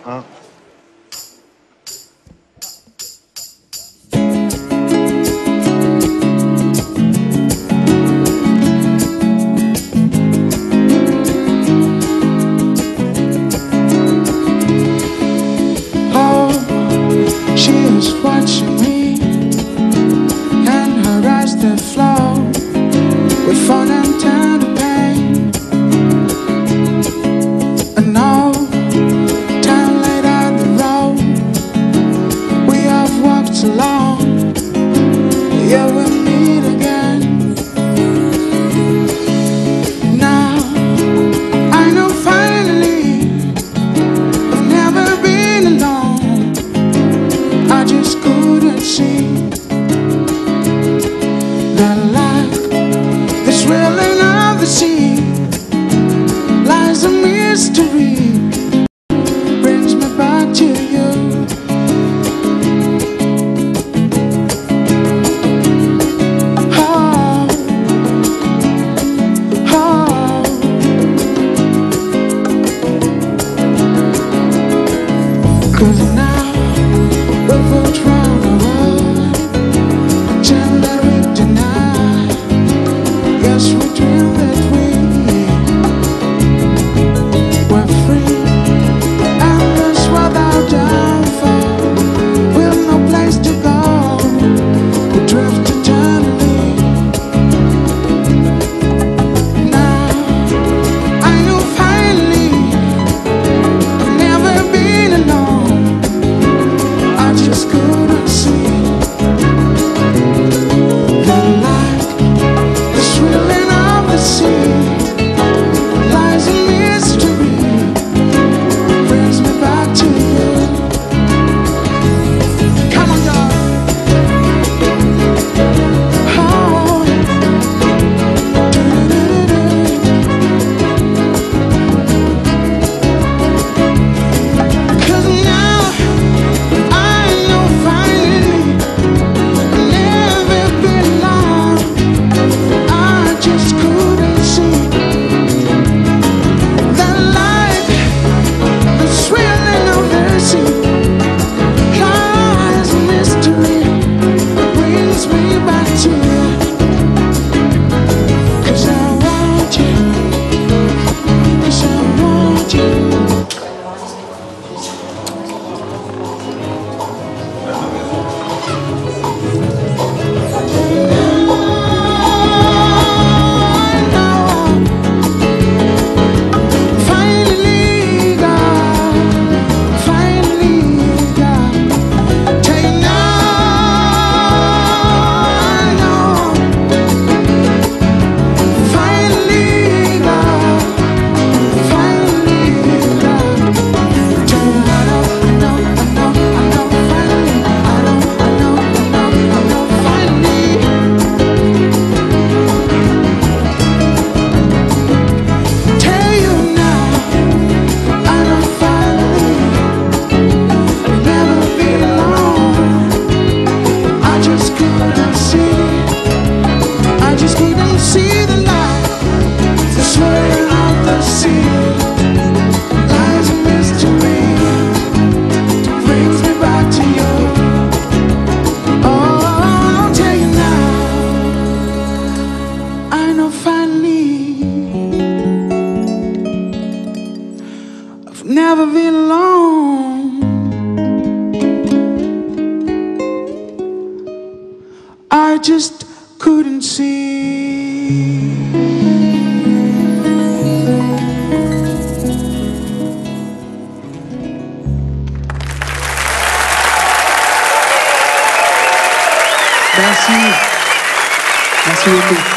Hein? She is watching me, and her eyes that flow with fun and tender pain. An old town laid out the road we have walked along. Yeah, we'll meet again. Now I know finally I've never been alone. I just couldn't see that like the swelling of the sea lies a mystery, brings me back to you. Oh, oh. 'Cause now we've walked round the world till that we deny. Yes, we dream that we were free, and this without downfall, with no place to go, we drift eternally. Now I know finally I've never been alone. I just couldn't see the light, the swelling of the sea lies a mystery, brings me back to you. Come on, y'all. Oh, cause now I know finally I've never been alone. I just couldn't see the light, the swelling of the sea lies a mystery, brings me back to you. 'Cause I want you, 'cause I want you. Finally, God, tell you now, I know. Finally, God, tell you I know, finally, finally. Tell you now, I know finally I've never been alone. I just couldn't see the light, the swirling of the sea lies a mystery, brings me back to you. Oh, I'll tell you now, I know finally I've never been alone. I just couldn't see. Merci. Merci beaucoup.